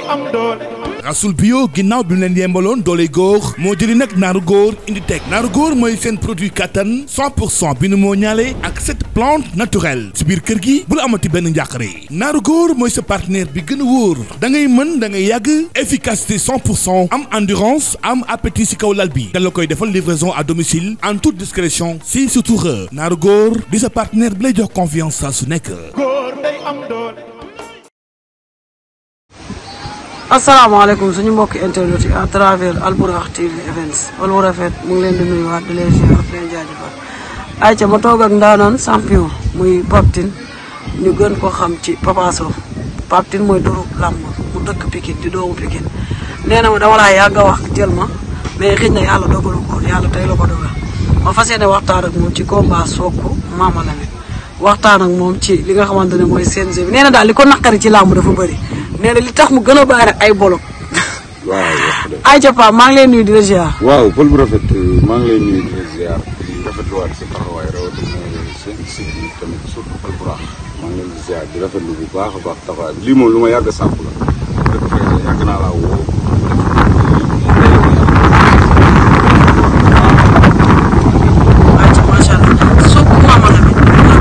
Rasoul bio ginnaaw bi mu leen yembaloon doole góor moo jëli nag naaru góor indi teg naaru góor mooy seen produit kattan 100% bi nu moo ñaale ak cette plante naturelle si biir kër gi bul amati benn njàqare naaru góor mooy sa partenaire bi gën a wóor da ngay mën da ngay yàgg efficacité 100% am endurance am appétit si kaw lal bi da la koy defal livraison à domicile en toute discrétion si surtout naaru góor di sa partenaire bi lay jox confiance saa su nekk. asalaamaaleykum suñu mbokki internet yi à travers Albourakh TV Events wala rafet mu ngi leen di nuyuwaat di leen ziar di leen jaajëfal ayca ma toog ak ndaanaan champion muy Pape Tine ñu gën ko xam ci Papa Sow Pape Tine mooy turu làmb mu dëkk Pikine di doomu Pikine nee na ma dama laa yàgg a wax jël ma mais xëy na yàlla dogalu ko yàlla tey la ko dogal ma fas yéene waxtaan ak moom ci combat Sokh Mama Lamine waxtaan ak moom ci li nga xamante ne mooy CNG bi nee na daal li ko naqari ci làmb dafa bëri nee na li tax mu gën a bàyyi ay bolok. waaw ay ca Pape maa ngi lay nuyu di la ziar. waaw pël bu rafet maa ngi lay nuyu di la ziar di rafetluwaat sa taxawaay rawatina seen site bi tamit surtout Albourakh maa ngi leen di ziar di rafetlu bu baax a baax taxawaay lii moom lu ma yàgg a sàpp la dëgg fa yàgg naa laa woo. ayca macha allah Sokh Mama Lamine.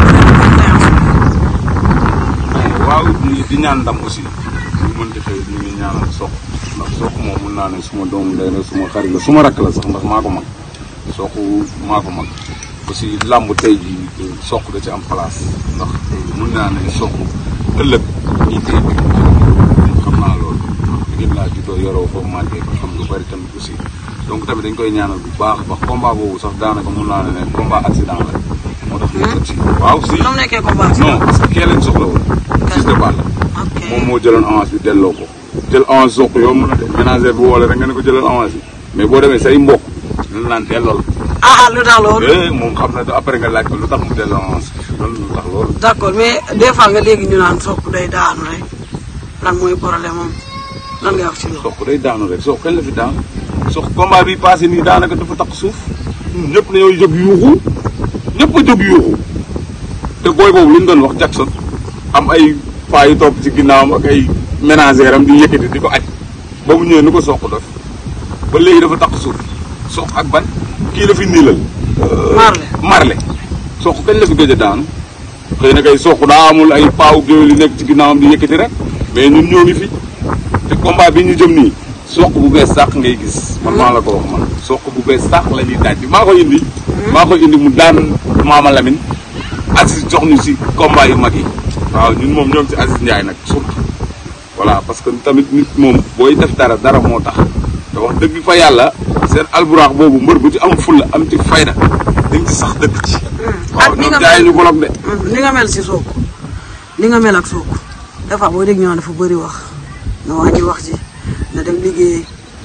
waaw di ñaan ndam aussi ñu mën di xëy ñu ngi ñaanal Sokh ndax Sokh moom mun naa ne suma doomu ndey la suma xarit la suma rakk la sax ndax maa ko mag Sokh maa ko mag aussi làmb tey ji Sokh da ci am place ndax mun naa ne Sokh ëllëg ñii tey bi xam naa loolu gën laa juddoo yoroo foofu màggee ko xam lu bari tamit aussi donc tamit dañ koy ñaanal bu baax a baax combat boobu sax daanaka mun naa ne combat accident la moo tax ñu ci waaw si nu mu nekkee combat non parce que kee leen soxla woon Fils de Balla moom moo jëloon avance bi delloo ko jël avance Sokh yow mën a de ménagère bu woole rek nga ne ko jëloon avance bi mais boo demee say mbokk ñu naan delloo ah lu tax loolu. moom xam na après nga laaj ko lu tax mu delloo avance loolu lu tax loolu. d' accord mais des fois nga dégg ñu naan Sokh day daanu rek lan mooy problème am lan ngay wax ci loolu. Sokh day daanu rek Sokh kañ la fi daanu Sokh combat bi passé nii daanaka dafa takk suuf ñëpp nañoo jóg yuuxu ñëpp a jóg yuuxu te booy boobu li ñu doon wax Jackson am ay paa yu topp ci ginnaawam ak ay ménagère am di yëkkati di ko aj ba mu ñëwee ni ko Sokh def ba léegi dafa takk suuf Sokh ak ban kii la fi niilal. Marley Sokh kañ la fi gëj a daanu xëy na kay Sokh daa amul ay paaw géwél yu nekk ci ginnaawam di yëkkati rek mais ñun ñoo ngi fi te combat bi ñu jëm nii Sokh bu bees sàq ngay gis man maa la ko wax man Sokh bu bees sàq la ñuy daaj maa ko indi. maa ko indi mu daan Mama Lamine Aziz jox ñu si combat yu mag yi waaw ñun moom ñoom si Aziz Ndiaye nag surtout voilà parce que tamit nit moom booy def dara moo tax te wax dëgg fa yàlla seen Albourakh boobu mbër bu ci am fulla am ci fayda dañ ci sax dëkk ci. waaw ñoom jaay ñu bolok de. ni nga mel si Sokh ni nga mel ak Sokh des fois boo dégg ñoo dafa bëri wax nga wàññi wax ji na dem liggéey.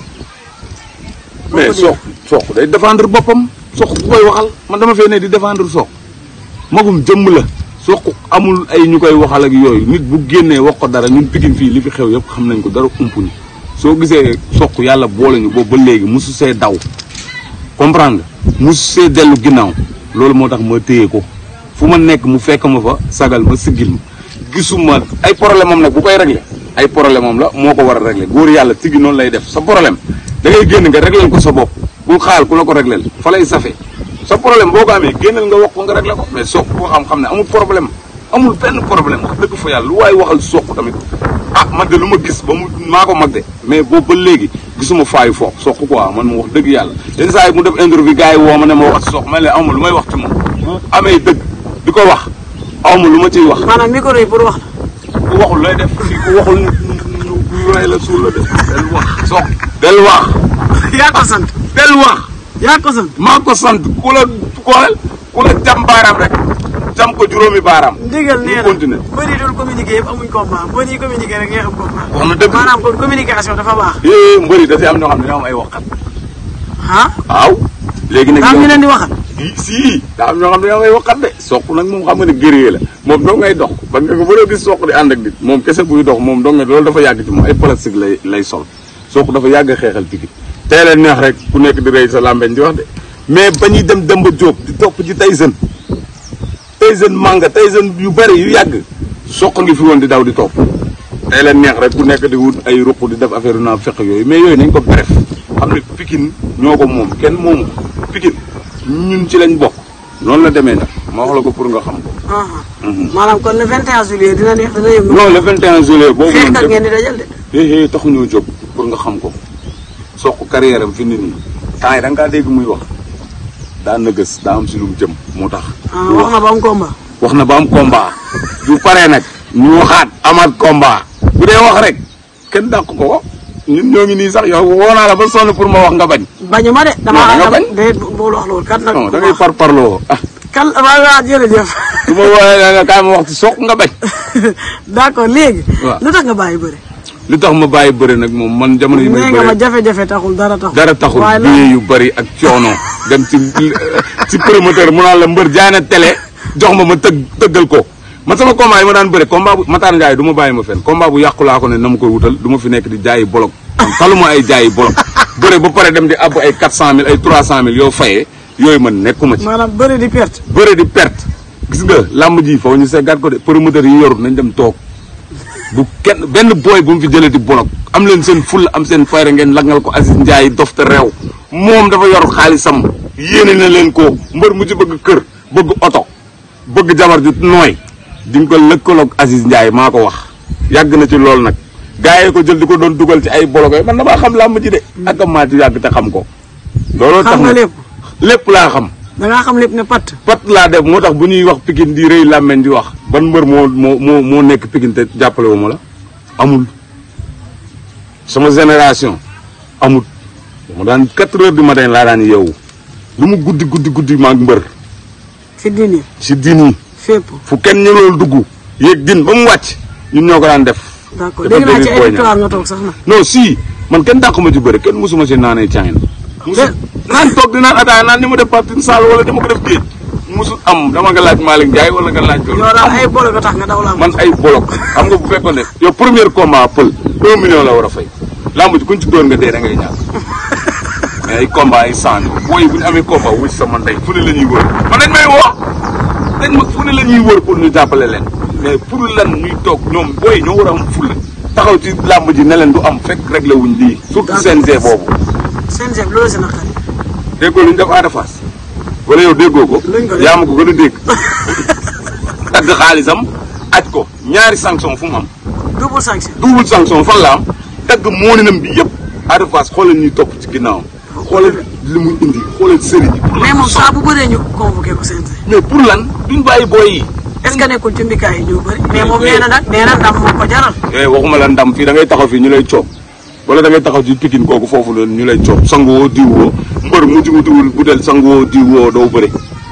mais Sokh day défendre boppam Sokh bu koy waxal man dama fee ne di défendre Sokh magum jëmm la Sokh amul ay ñu koy waxal ak yooyu nit bu génnee wax ko dara ñun Pikine fii li fi xew yëpp xam nañ ko dara umpuñu soo gisee Sokh yàlla boole ñu boobu ba léegi mosu see daw comprendre nga mosu see dellu ginnaaw loolu moo tax ma téye ko fu ma nekk mu fekk ma fa sagal ma siggil ma gisuma ay problème am nag bu koy réglé ay problème am la moo ko war a réglé góor yàlla tigi noonu lay def sa problème da ngay génn nga réglé ko sa bopp bul xaal ku la ko réglé fa lay safe sa problème boo ko amee génnal nga wax ko nga réglé ko mais Sokh boo xam ne amul problème amul benn problème wax dëgg fa yàlla lu waaye waxal Sokh tamit ah man de lu ma gis ba mu maa ko mag de mais boobu ba léegi gisuma faayu foofu Sokh quoi man mu wax dëgg yàlla yenn saa yi mu def interview gars yi woo ma ne ma wax ci Sokh man leen awma lu may wax ci moom amee dëgg di ko wax awma lu ma ciy wax. maanaam micro yi pour wax la. ku waxul lay def fii ku waxul ñu lay la suul la def del wax Sokh del wax. yaa ko sant. del wax. yaa ko sant. maa ko sant ku la jam baaraam rek jam ko juróomi baaraam. ndigal nee na continuer. mbër yi dul communiqué yëpp amuñ combat mbër yi communiqué rek ngay am combat. wax na dëgg maanaam kon communication dafa baax. mbër yi dafa am ñoo xam ne dañoo am ay waxkat. ah. waaw. léegi nag daa am ñu leen di waxal. si daa am ñoo xam ne dañoo am ay waxkat de Sokh nag moom xam nga ne guerrier la moom doo ngay dox ba nga ko mënoo gis Sokh di ànd ak nit moom kese buy dox moom doo nga loolu dafa yàgg ci moom ay plastique lay sol Sokh dafa yàgg xeexal Pikine tey leen neex rek ku nekk di rey sa làmbeñ di wax de mais ba ñuy dem Demba Diop di topp ci Tyson manga Tyson yu bëri yu yàgg Sokh ngi fi woon di daw di topp tey la neex rek ku nekk di wut ay ruq di def affaire naa fekk yooyu mais yooyu nañ ko bref xam ne Pikine ñoo ko moom kenn moomu Pikine ñun ci lañ bokk noonu la demee nag ma wax la ko pour nga xam ko. maanaam kon le 21 juillet dina neex dina yëngu. non le 21 juillet boobu noonu xeexkat ngeen di dajal de. taxuñoo jóg pour nga xam ko Sokh carrière am fi nit ñi temps yi da nga kaa dégg muy wax daa nëgës daa am si lu mu jëm moo tax. wax na ba am combat. wax na ba am combat du paree nag ñu waxaat amaat combat bu dee wax rek kenn dàq ko ñun ñoo ngi nii sax yow woo naa la ba sonn pour ma wax nga bañ. bañu ma de. nga bañ de bul wax loolu kat nag. non da ngay parparloo kan waaw jërëjëf. su ma woowee nga kaay ma wax ci Sokh nga bañ. d'accord léegi. waaw lu tax nga bàyyi bëri. lu tax ma bàyyi bëri nag moom man jamono yi may bëri nga ma jafe-jafe taxul dara taxul. bii yu bëri ak coono dem ci promoteur mu naan la mbër jaay na télé jox ma tëggal ko man sama combat yi ma daan bëri combat bu Matar Ndiaye du ma bàyyi ma fenn combat bu yàqu laa ko ne na ma koy wutal du ma fi nekk di jaayi bolok man taluma ay jaayi bolok bëri ba pare dem di àbb ay 400 000 ay 300 000 yoo fayee yooyu man nekkuma ci. maanaam bëri di perte. bëri di perte gis nga làmb ji foofu ñu seggaat ko de promoteur yi yorut nañ dem toog bu kenn benn booy bu mu fi jëlee di bolok am leen seen fulla am seen fayra ngeen langal ko Aziz Ndiaye dofte réew moom dafa yor xaalisam yéene na leen ko mbër mu ci bëgg kër bëgg oto bëgg jabar ju nooy di nga ko lëkkaloog Aziz Ndiaye maa ko wax yàgg na ci loolu nag gars yi ko jël di ko doon dugal ci ay bolok man damaa xam làmb ji de ak maa ci yàgg te xam ko. looloo tax na lépp laa xam. da ngaa xam lépp ne pat laa def moo tax bu ñuy wax Pikine di rëy làmmeñ di wax ban mbër moo nekk Pikine te jàppale wu ma la amul sama génération amul ma daan 4 heures du matin laa daan yeewu lu mu guddi maag mbër si diini fépp fu kenn ñëloon dugg yéeg din ba mu wàcc ñun ñoo ko daan def. d'accord dégg naa ci ay victoire nga toog sax na. non si man kenn dàq ma ci bëri kenn musuma si naanee caayin. naan toog di naan ataaya naan ni ma def partie salle wala dama ko def géej musul am dama nga laaj Malick Ndiaye wala nga laaj. yow daal ay bolok nga tax nga daw laa man ay bolok xam nga bu fekkoon ne yow premier combat pël 1 million la war a fay lamb ji kuñ ci doon nga dee da ngay ñàkk mais ay combat ay sànni booy bu ñu amee combat wuy sama ndey fu ne la ñuy wër man dañ may woo fu ne la ñuy wër pour ñu jàppale leen mais pour lan ñuy toog ñoom booy ñoo war a am fulla taxaw ci lamb ji ne leen du am fekk réglé wuñ lii surtout CNG boobu. CNG bi loolu si naqari. déggoo lu ñu def Ada Fass wala yow déggoo ko. yaa ma ko gën a dégg. dagg xaalisam aj ko ñaari sanction fu mu am. double sanction fan la am dagg mooninam bi yëpp Ada Fass xoolal ñuy topp ci ginnaawam. xoolal li muy indi xoolal sëriñ yi. mais moom saa bu bëree ñu convoqué ko CNG. mais pour lan duñ bàyyi booy yi. est-ce que nekkul ci mbikaay yi ñu bëri. mais moom nee na ndam moo ko jaral. waxuma la ndam fii da ngay taxaw fii ñu lay coob wala da ngay taxaw ci Pikine kooku foofu la ñu lay coob sanguwoo diwoo mbër mu ci wutuwul butel sanguwoo diwoo doo bëre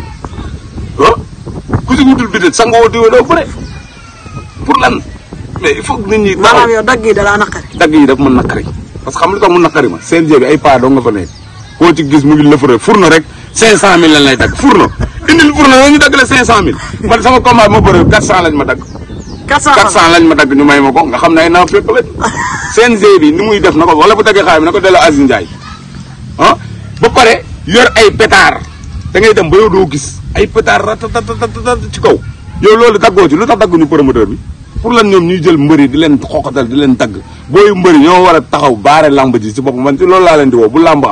ah ku ci wutul butel sanguwoo diwoo doo bëre pour lan mais il faut que nit ñi. maanaam yow dagg yi da laa naqari. dagg yi daf ma naqari parce que xam lu tax mu naqari ma CNG bi ay paa doo nga fa nekk koo ci gis mu ngi lëfëree furna rek 500000 lañ lay dagg furna indil furna la ñu dagg la 500000 man sama combat ma bëre 400 lañ ma dagg. 400 lañ ma dagg ñu may ma ko nga xam ne ay naaw fépp lañ. CNG bi ni muy def na ko wala bu daggee xaay bi na ko delloo Aziz Ndiaye ah ba pare yor ay pétard da ngay dem ba yow doo gis ay pétard ratatatat ci kaw yow loolu daggoo ci lu tax dagguñu promoteur bi pour lan ñoom ñuy jël mbëri di leen xoxatal di leen dagg booyu mbëri ñoo war a taxaw baare lamb ji ci bopp man ci loolu laa leen di woo bu lamb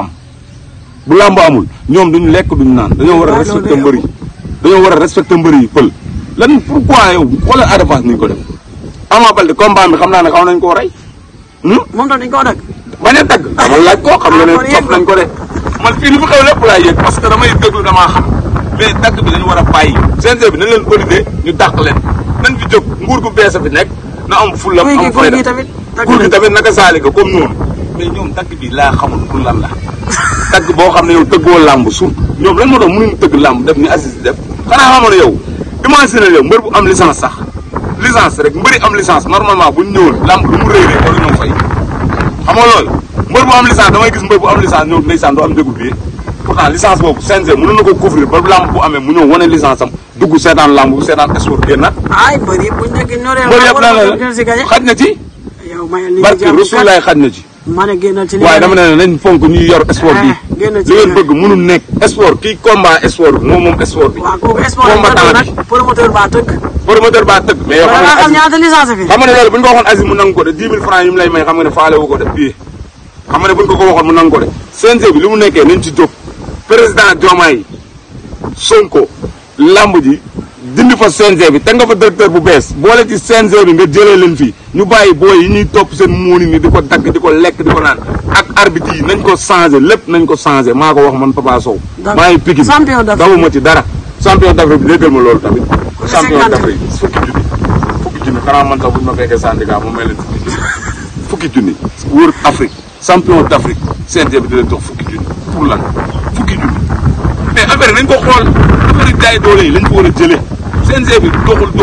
amul ñoom duñu lekk duñu naan dañoo war a respecté mbëri dañoo war a respecté mbëri yi pël lan pourquoi yow xoolal Ada Fass ni ñu ko def Ama Baldé combat bi xam naa ne xaw nañ koo rey. moom tam dañ koo dagg. bañ a dagg dama laaj ko xam nga ne topp nañ ko de man fii li fi xew lépp laay yëg parce que damay déglu damaa xam mais dagg bi dañu war a bàyyi CNG bi nañ leen audité ñu dàq leen nañ fi jóg nguur gu bees a fi nekk na am fulla am fayda nguur gi tamit naka saalika comme noonu mais ñoom dagg bi laa xamul pour lan la dagg boo xam ne yow tëggoo làmb surtout ñoom lan moo tax mënuñu tëgg làmb def ni Aziz def xanaa xamoon ne yow imagine yow mbër bu am licence sax licence rek mbëri am licence normalement bu ñu ñëwul làmb lu mu rëy rek war ñoo fay xam nga loolu mbër bu am licence damay gis mbër bu am licence ñëw ndeysaan doo am déglu bi pourtant licence boobu CNG mënoon na ko couvrir ba làmb bu amee mu ñëw wane licence am dugg seetaan làmb bu seetaan sport génnaat. ay mbër yëpp bu ñu nekk ñoree. mbër yëpp lan la xaj na ci. yow mayal ni barke Rasulaay xaj na ci. ma ne génnal ci waaye dama ne nañ fonk ñuy yor sport bi li ngeen bëgg mënul nekk sport kii combat sport bi moom sport bi. waaw kooku sport bi nag promoteur baa tëgg. mais yow xam ñaata licence fi. xam nga ne loolu bu ñu ko waxoon Aziz mu nangu ko de 10 000 francs yi mu lay may xam nga ne faale wu ko de bii xam nga ne bu ñu ko waxoon mu nangu ko de CNG bi li mu nekkee nañ ci jóg président Diomaye Sonko lamb ji dindi fa CNG bi te nga fa directeur bu bees boole ci CNG bi nga jëlee leen fii ñu bàyyi booy yi ñuy topp seen muuni ni di ko dagg di ko lekk di ko naan ak arbitre yi nañ ko changé lépp nañ ko changé maa ko wax man Papa Sow. maa ngi Pikine dawuma ci dara champion d'Afrique bi déggal ma loolu tamit. champion d'Afrique fukki junni xanaa man sax buñ ma fekkee syndicat mu may leen fukki junni wër Afrique champion d'Afrique CNG bi di leen jox fukki junni pour lan fukki junni mais affaire nañ ko xool affaire jaay doole yi lañ ko war a jëlee CNG bi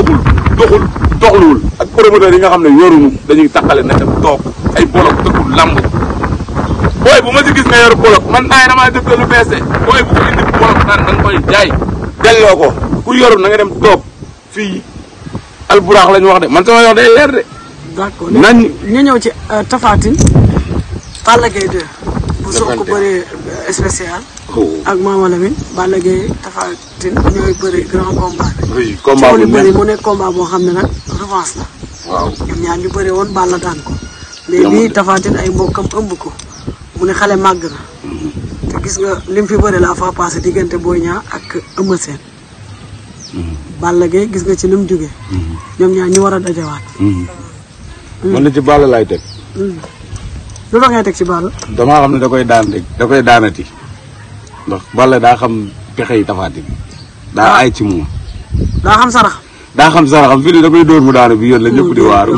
doxluwul ak promoteurs yi nga xam ne yoruñu dañuy takkale na dem toog ay bolok dëkkul lamb booy bu ma si gis nga yor bolok man naay damaa def lu bees de booy bu ko indi bolok naan da nga koy jaay delloo ko ku yorul na nga dem toog fii alburax lañ wax de man sama wax day leer de. d'accord ñu ñëw ci Tapha Tine Balla Gaye 2 bu soog ko bëree spécial ak Mama Lamine Balla Gaye Tapha Tine ñooy bëri grand combat bi. oui combat bu bëri mu nekk combat boo xam ne nag revanche la. waaw ñoom ñaar ñu bëri woon Balla daan ko. mais bii Tapha Tine ay mbokkam ëmb ko mu ne xale màgg na. te gis nga lim fi bëri laa fa passé diggante Boy Niang ak Eumeu Sène. Balla Gaye gis nga ci lim jógee. ñoom ñaar ñu war a dajawaat. man na ci Balla laay teg. lu tax ngay teg ci Balla. damaa xam ne da koy daan rek da koy daanati ndax Balla daa xam pexe yi Tapha Tine daa ay ci moom. daa xam saraxam fii nii da koy dóor mu daanu bi yoon la ñëpp di waaru.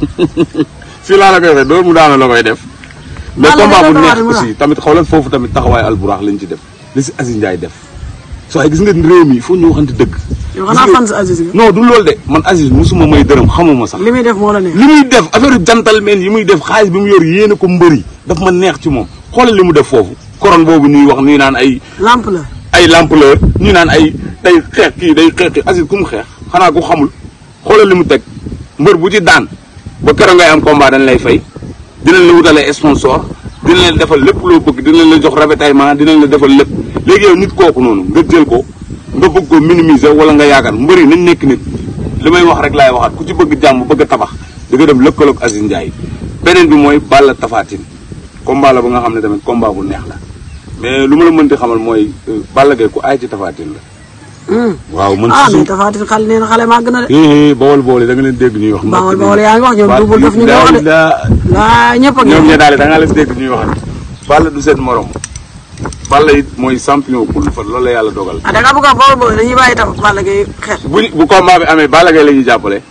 fii laa la koy waxee dóor mu daanu la koy def. mais combat bu neex aussi tamit xoolal foofu tamit taxawaay alburax lañ ci def li si Aziz Ndiaye def soo ay gis nga réew mi il faut ñu waxante dëgg. yow xanaa fan si Aziz nga. non du loolu de man Aziz musuma may dërëm xamuma sax. li muy def moo la neex. li muy def affaire gentleman yi muy def xaalis bi mu yor yéene ko mbëri daf ma neex ci moom xoolal li mu def foofu. koron boobu ñuy wax ñuy naan ay. l'ampleur ñu naan ay day xeex kii day xeex Aziz ku mu xeex xanaa ku xamul xoolal li mu teg mbër bu ci daan ba keroog ngay am combat dañ lay fay dinañ la wutalee sponsor dinañ leen defal lépp loo bëgg dinañ la jox ravitaillement dinañ la defal lépp léegi yow nit kooku noonu nga jël ko nga bëgg ko minimiser wala nga yaakaar mbëri nañ nekk nit li may wax rek laay waxaat ku ci bëgg jàmm bëgg a tabax di nga dem lëkkaloog Aziz Ndiaye beneen bi mooy Balla Tapha Tine combat la ba nga xam ne tamit combat bu neex la mais lu ma la mënti xamal mooy Balla Gaye ku aay ci Tapha Tine la. waaw man si mais Tapha Tine xale nee na xale màgg na de. bawol boole da nga leen dégg ñuy wax. bawol yaa ngi wax ñoom Double Def ñu ngi wax de. laa ñëpp a ngi ñoom ñoo daal da ngaa leen dégg ñuy wax Balla du seen morom Balla it mooy champion pour fa loolu la yàlla dogal. da ngaa bëgg a bawol boole dañuy bàyyi tam Balla Gaye xeet. bu combat bi amee Balla Gaye la ñuy jàppale.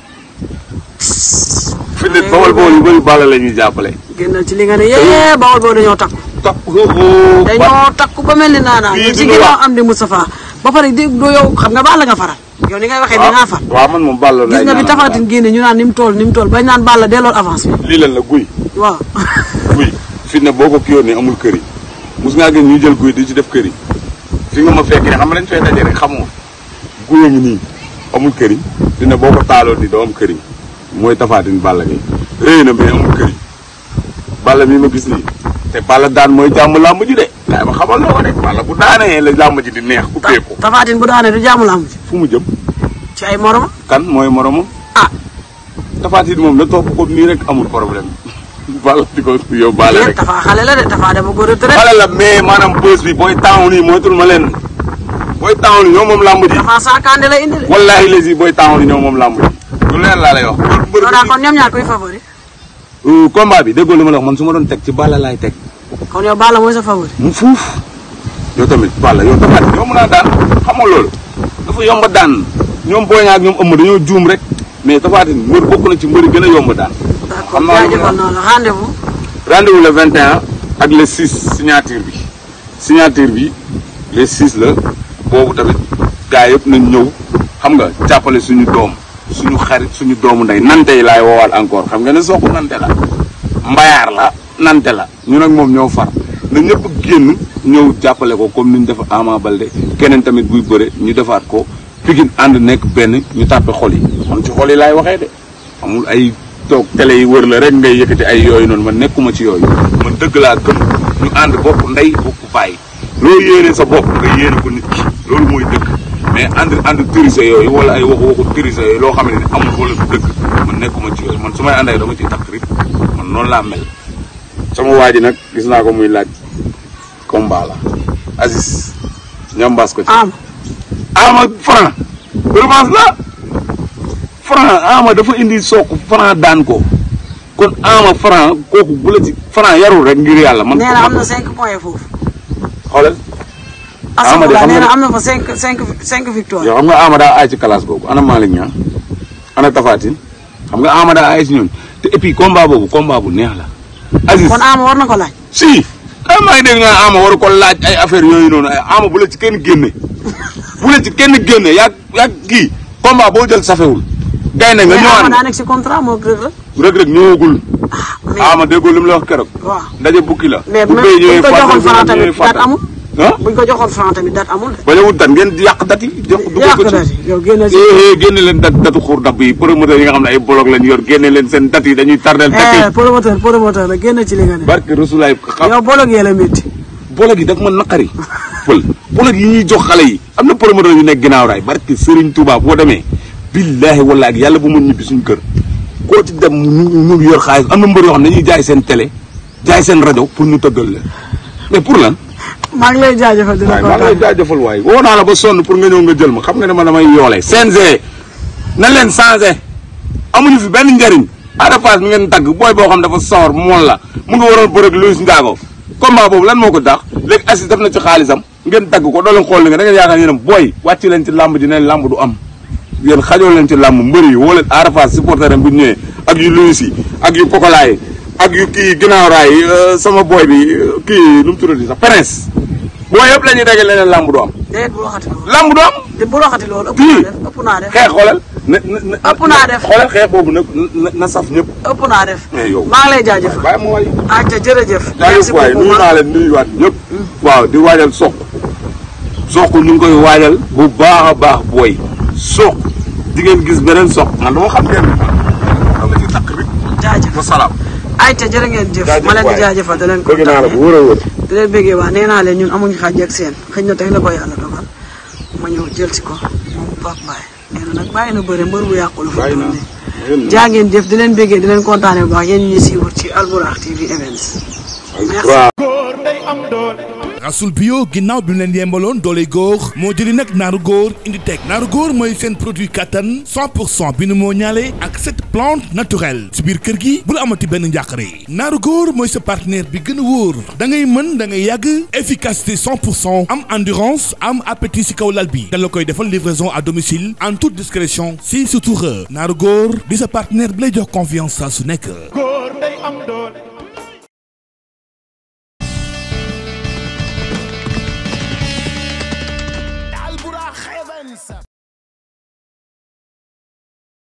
fi nit bawol boole yu bëri Balla la ñuy jàppale. génnal ci li nga ne yee bawol boole dañoo takku. dañoo takku ba mel ni naanaa ci ginnaaw am di Moustapha ba pare dégg doo yow xam nga Balla nga faral yow ni ngay waxee da ngaa far. waaw man moom Balla gis nga bi Tapha Tine génne ñu naan ni mu toll bañ naan Balla delloo avance bi. lii lan la guy. waaw. guy fi ne boo ko kiyoon ne amul kër yi mos ngaa gën ñuy jël guy di ci def kër yi fi nga ma fekkee xam nga dañ fay daje rek xamoo guy ngi nii amul kër yi dina boo ko taaloon ni doo am kër yi mooy Tapha Tine Balla gi rëy na mais amul kër yi Balla mi ma gis nii te Balla daan mooy jàmm làmb ji de waaye ma xamal loo ko rek Balla bu daanee la làmb ji di neex ubbeeku. Tapha Tine bu daanee du jàmm làmb ji. fu mu jëm. ci ay moromam. kan mooy moromam. Tapha Tine moom la topp ko nii rek amul problème Balla di ko yóbbaale rek. Tapha xale la de Tapha dama ko retraité. xale la mais maanaam bës bi booy taawu nii moytul ma leen booy taawu nii ñoom moom làmb ji. Tapha saakaande la indi de. wallaahi les yi booy taawu nii ñoom moom làmb ji. lu leer laa lay wax. kon ñoom ñaar koy favori. combat bi déggoo li ma la wax man su ma doon teg ci Balla laay teg. kon yow Balla mooy sa favori. mu fuuf yow tamit Balla yow Tapha Tine yomb naa daan xamoo loolu dafa yomb daan ñoom Boy Niang ak ñoom ëmb dañoo juum rek mais Tapha Tine mbër bokk na ci mbëri gën a yomb daan. d'accord jaajëfal naa la rendez-vous. rendez-vous le 21 ak le 6 signature bi le 6 la boobu tamit gars yëpp nañ ñëw xam nga jàppale suñu doom suñu xarit suñu doomu ndey nante yi laay woowaat encore xam nga ne soo ko nante la mbayaar la nante la ñu nag moom ñoo far na ñëpp génn ñëw jàppale ko comme ni ñu def Ama Baldé keneen tamit buy bëre ñu defaat ko Pikine ànd nekk benn ñu tàppe xol yi man ci xol yi laay waxee de amul ay toog télé yi wër la rek ngay yëkkati ay yooyu noonu man nekkuma ci yooyu man dëgg laa gëm ñu ànd bokk ndey bokk bàyyi loo yéene sa bopp nga yéene ko nit ki loolu mooy dëgg mais ànd tirise yooyu wala ay waxu tirise yooyu loo xam ne amul wala du dëgg man nekkuma ci yooyu man su may ànd ak dama ciy takk rib man noonu laa mel. sama waa ji nag gis naa ko muy laaj combat la Aziz ñambaas ko ci. Ama Franc revanche la Franc Ama dafa indi soq Franc daan ko kon Ama Franc kooku bu la ci Franc yarul rek ngir yàlla. man nee na am na 5 points foofu. xoolal. Ama de nee na am na fa 5 victoire. yow xam nga Ama daa aay ci classe boobu ana Malick Niang ana Tapha Tine xam nga Ama daa aay ci ñoom te et puis combat boobu combat bu neex la. Aziz kon Ama war na ko laaj. si xam maa ngi dégg nga Ama waru ko laaj ay affaire yooyu noonu ay Ama bu la ci kenn génne bu la ci kenn génne yaa kii combat boo jël safewul. gaynde nga ñëwaat Ama daa nekk si contrat moo Reug Reug ñëwagul. Ama déggoo li mu la wax keroog. waaw ndaje bukki la. mais buñ ko joxoon Franc tamit date amul. buñ ko joxoon Franc tamit date amul. bañ a wut dat ngeen yàq dat yi. yàq dat yi yow génne leen datu xuur dab yi promoteur yi nga xam ne ay blog lañ yor génne leen seen dat yi dañuy tardel dat yi. promoteur la génne ci li nga ne. barke Rasulaay xam yow blog yi la métti. blog yi daf ma naqari. pël blog yi ñuy jox xale yi am na promoteur yu nekk ginnaaw raay barke Serigne Touba boo demee billaahi wallaahi ak yàlla bu mu ñibbi suñu kër koo ci dem ñu yor xaalis am na mbër yoo xam ne dañuy jaay seen télé jaay seen rajo pour ñu tëggal leen mais pour lan. maa ngi lay jaajëfal dina ko maa ngi lay jaajëfal waaye woo naa la ba sonn pour nga ñëw nga jël ma xam nga ne ma damay yoole. CNG na leen changé amuñu fi benn njëriñ Ada Fass mi ngeen tagg booy boo xam dafa sawar mool la mu ngi waroon bëre ak Luis Ndiago combat boobu lan moo ko daax léegi Aziz def na ci xaalisam ngeen tagg ko doo leen xool li nga da ngeen yaakaar yéen booy wàcc leen ci làmb ji ne làmb du am yéen xajoo leen ci làmb mbëri yi woo leen Ada Fass supporter am bu ñëwee ak yu Luis yi ak yu Kokolaay ak yu kii ginnaaw raay sama booy bi kii nu mu tuddati sax Prince boo yëpp la ñuy dajale leneen lamb du am. déedéet bu waxati loolu. lamb du am. te bu waxati loolu ëpp naa def xeex xoolal. ëpp naa def xoolal xeex boobu nag na saf ñëpp. ëpp naa def. yow maa ngi lay jaajëfal. bàyyi ma waay. jërëjëf. merci beaucoup nuyu naa leen nuyuwaat ñëpp. waaw di waajal soq. soq ñu ngi koy waajal bu baax a baax booy. soq di ngeen gis beneen soq man dama xam ngeen dama ci takk rek. jaajëf wa salaam. ayca jërë ngeen jëf. ma leen di jaajëfal da leen ko. bëgg naa la bu wóor a wóor. di leen bëggee waa nee naa leen ñun amuñu xaaj ak seen xëy na tey la ko yàlla dogal ma ñëw jël si ko moom Pape Mbaye nee na nag bàyyi na bëre mbër bu yàqulu fa doon ne jaa ngeen jëf di leen bëggee di leen kontaane bu baax yéen ñi suivre ci Albourakh TV Events merci. rasul bio ginnaaw bi mu leen yembaloon doole góor moo jëli nag naaru góor indi teg naaru góor mooy seen produit kattan 100% bi nu moo ñaale ak 7 plantes naturelles si biir kër gi bul amati benn njàqare naaru góor mooy sa partenaire bi gën a wóor da ngay mën da ngay yàgg efficacité 100% am endurance am appétit si kaw lal bi da la koy defal livraison à domicile en toute discrétion si surtout naaru góor di sa partenaire bi lay jox confiance saa su nekk.